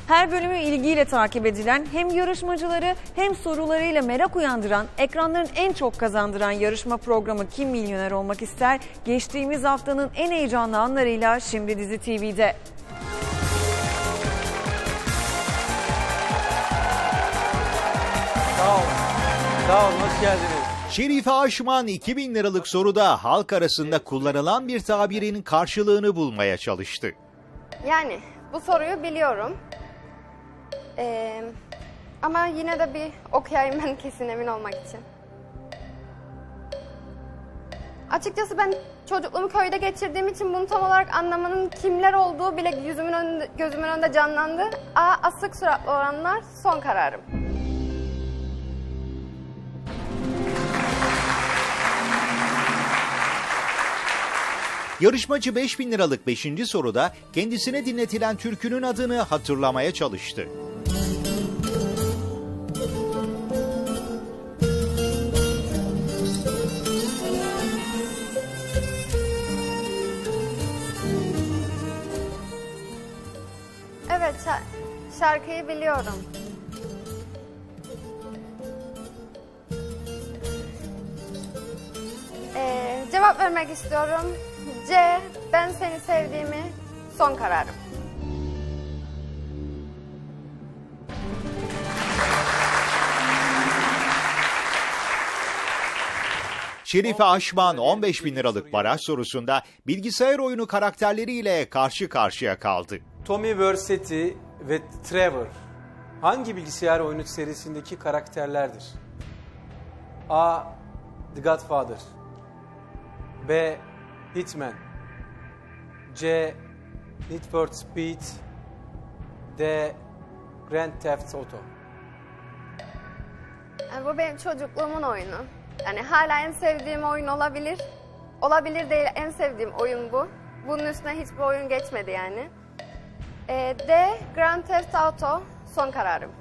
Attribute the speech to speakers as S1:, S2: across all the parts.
S1: Her bölümü ilgiyle takip edilen, hem yarışmacıları hem sorularıyla merak uyandıran, ekranların en çok kazandıran yarışma programı Kim Milyoner Olmak İster? Geçtiğimiz haftanın en heyecanlı anlarıyla şimdi Dizi TV'de.
S2: Sağ olun, hoş geldiniz.
S3: Şerife Aşman 2000 liralık soruda halk arasında kullanılan bir tabirin karşılığını bulmaya çalıştı.
S4: Yani bu soruyu biliyorum. Ama yine de bir okuyayım ben kesin emin olmak için. Açıkçası ben çocukluğumu köyde geçirdiğim için bunu tam olarak anlamanın kimler olduğu bile gözümün önünde canlandı. A. Asık suratlı olanlar, son kararım.
S3: Yarışmacı 5000 liralık 5. soruda kendisine dinletilen türkünün adını hatırlamaya çalıştı.
S4: Evet, şarkıyı biliyorum. Cevap vermek istiyorum. C. Ben seni sevdiğimi, son kararım.
S3: Şerife Aşman 15.000 liralık baraj sorusunda bilgisayar oyunu karakterleriyle karşı karşıya kaldı.
S2: Tommy Vercetti ve Trevor hangi bilgisayar oyunu serisindeki karakterlerdir? A. The Godfather, B. Hitman, C. Need for Speed, D. Grand Theft Auto.
S4: Yani bu benim çocukluğumun oyunu. Yani hala en sevdiğim oyun olabilir. Olabilir değil, en sevdiğim oyun bu. Bunun üstüne hiçbir oyun geçmedi yani. D. Grand Theft Auto, son kararım.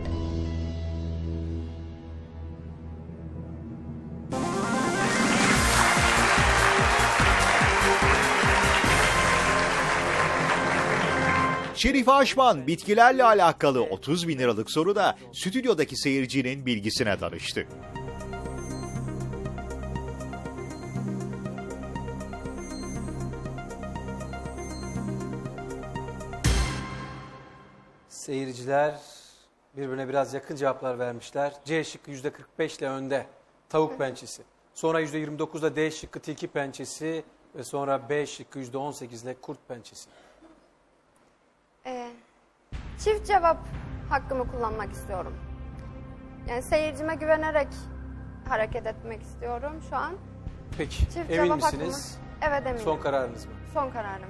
S3: Şerife Aşman bitkilerle alakalı 30.000 liralık soruda stüdyodaki seyircinin bilgisine danıştı.
S2: Seyirciler birbirine biraz yakın cevaplar vermişler. C şıkkı %45 ile önde. Tavuk pençesi. Sonra %29'da D şıkkı tilki pençesi ve sonra B şıkkı %18 ile kurt pençesi.
S4: Çift cevap hakkımı kullanmak istiyorum. Yani seyircime güvenerek hareket etmek istiyorum şu an.
S2: Peki,
S4: Çift
S2: emin
S4: cevap
S2: misiniz?
S4: Evet, eminim.
S2: Son kararınız mı?
S4: Son kararım.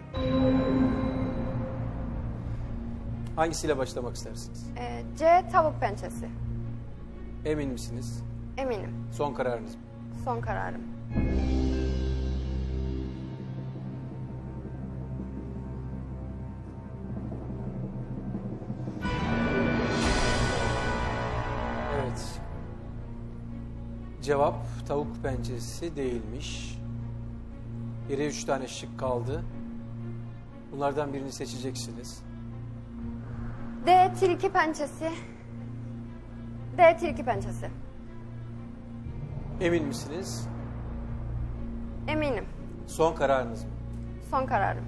S2: Hangisiyle başlamak istersiniz?
S4: C. Tavuk pençesi.
S2: Emin misiniz?
S4: Eminim.
S2: Son kararınız mı?
S4: Son kararım.
S2: Evet. Cevap tavuk pençesi değilmiş. Geriye 3 tane şık kaldı. Bunlardan birini seçeceksiniz.
S4: D. Tilki pençesi. D. Tilki pençesi.
S2: Emin misiniz?
S4: Eminim.
S2: Son kararınız mı?
S4: Son kararım.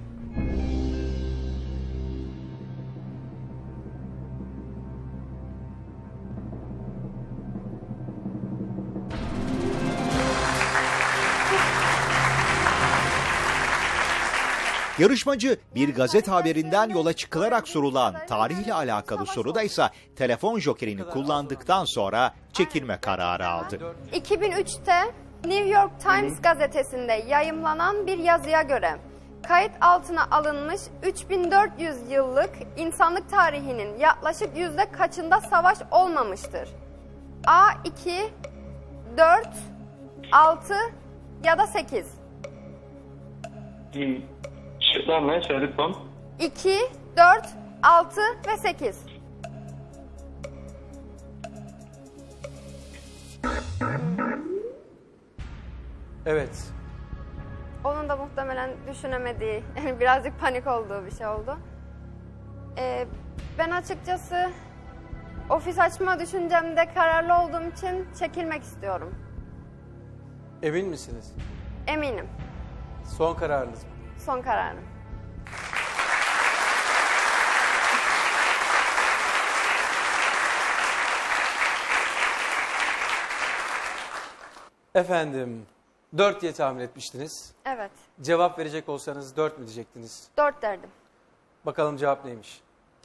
S3: Yarışmacı bir gazete haberinden yola çıkılarak sorulan tarihle alakalı soruda ise telefon jokerini kullandıktan sonra çekilme kararı aldı.
S4: 2003'te New York Times gazetesinde yayımlanan bir yazıya göre kayıt altına alınmış 3400 yıllık insanlık tarihinin yaklaşık yüzde kaçında savaş olmamıştır? A. 2, 4, 6 ya da 8.
S5: Şıklar ne? Söyle lütfen.
S4: 2, 4, 6 ve 8.
S2: Evet.
S4: Onun da muhtemelen düşünemediği, yani birazcık panik olduğu bir şey oldu. Ben açıkçası ofis açma düşüncemde kararlı olduğum için çekilmek istiyorum.
S2: Emin misiniz?
S4: Eminim.
S2: Son kararınız mı?
S4: Son kararım.
S2: Efendim 4 diye tahmin etmiştiniz.
S4: Evet.
S2: Cevap verecek olsanız 4 mü diyecektiniz?
S4: 4 derdim.
S2: Bakalım cevap neymiş?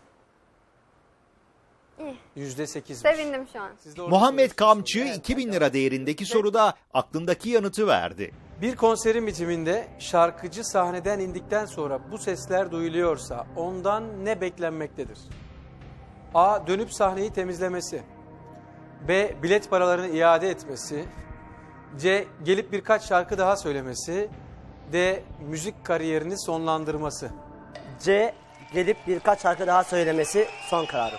S4: İyi.
S2: %8'miş.
S4: Sevindim şu an.
S2: Siz doğru
S3: Muhammed
S2: söylüyorsunuz.
S3: Kamçı
S2: Evet.
S3: 2000 lira değerindeki soruda aklındaki yanıtı verdi.
S2: Bir konserin bitiminde şarkıcı sahneden indikten sonra bu sesler duyuluyorsa ondan ne beklenmektedir? A. Dönüp sahneyi temizlemesi. B. Bilet paralarını iade etmesi. C. Gelip birkaç şarkı daha söylemesi. D. Müzik kariyerini sonlandırması.
S6: C. Gelip birkaç şarkı daha söylemesi son kararım.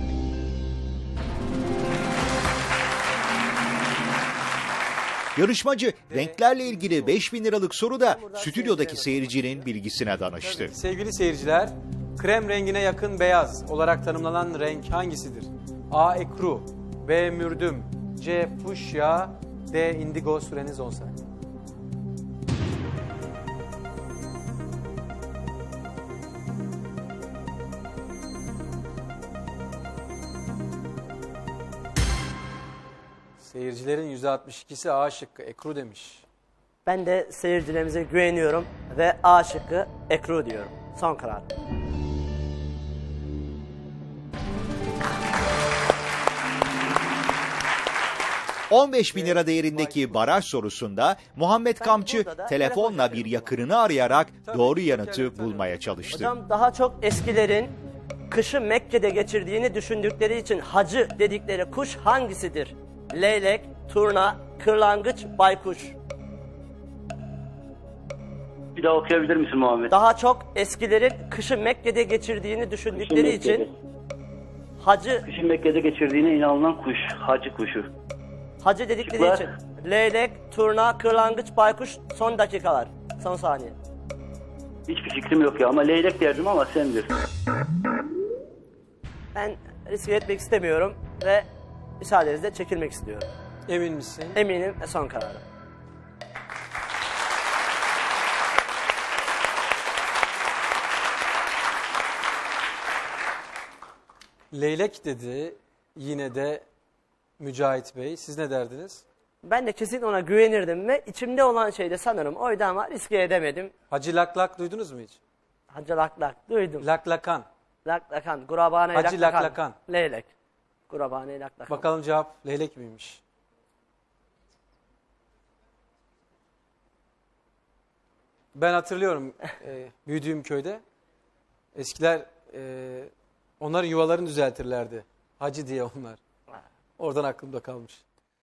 S3: Yarışmacı renklerle ilgili 5000 liralık soruda stüdyodaki seyircinin bilgisine danıştı.
S2: Sevgili seyirciler, krem rengine yakın beyaz olarak tanımlanan renk hangisidir? A. Ekru, B. Mürdüm, C. Fuşya, D. Indigo. Süreniz 10 saniye. Seyircilerin %62'si A şıkkı Ekru demiş.
S6: Ben de seyircilerimize güveniyorum ve A şıkkı Ekru diyorum. Son karar.
S3: ...15.000 lira değerindeki baraj sorusunda Muhammed Kamçı telefonla bir yakınını arayarak doğru yanıtı bulmaya çalıştı.
S6: Hocam daha çok eskilerin kışı Mekke'de geçirdiğini düşündükleri için hacı dedikleri kuş hangisidir? Leylek, turna, kırlangıç, baykuş.
S5: Bir daha okuyabilir misin Muhammed?
S6: Daha çok eskilerin kışı Mekke'de geçirdiğini düşündükleri için hacı
S5: Mekke'de geçirdiğine inanılan kuş. Hacı kuşu.
S6: hacı dedikleri
S5: Şıklar.
S6: için leylek, turna, kırlangıç, baykuş. Son dakikalar. Son saniye.
S5: Hiçbir fikrim yok ya ama leylek derdim ama sendir.
S6: Ben riske etmek istemiyorum ve müsaadenizle çekilmek istiyorum.
S2: Emin misin?
S6: Eminim ve son kararım.
S2: Leylek dedi yine de Mücahit Bey. Siz ne derdiniz?
S6: Ben de kesin ona güvenirdim ve içimde olan şey de sanırım oydu ama riske edemedim.
S2: Hacı Laklak duydunuz mu hiç?
S6: Hacı Laklak duydum.
S2: Laklakan.
S6: Laklakan, Gurabane
S2: Hacı Laklakan.
S6: Leylek. Gurabane Laklakan.
S2: Bakalım cevap leylek miymiş? Ben hatırlıyorum büyüdüğüm köyde eskiler onların yuvalarını düzeltirlerdi. Hacı diye onlar. Oradan aklımda kalmış.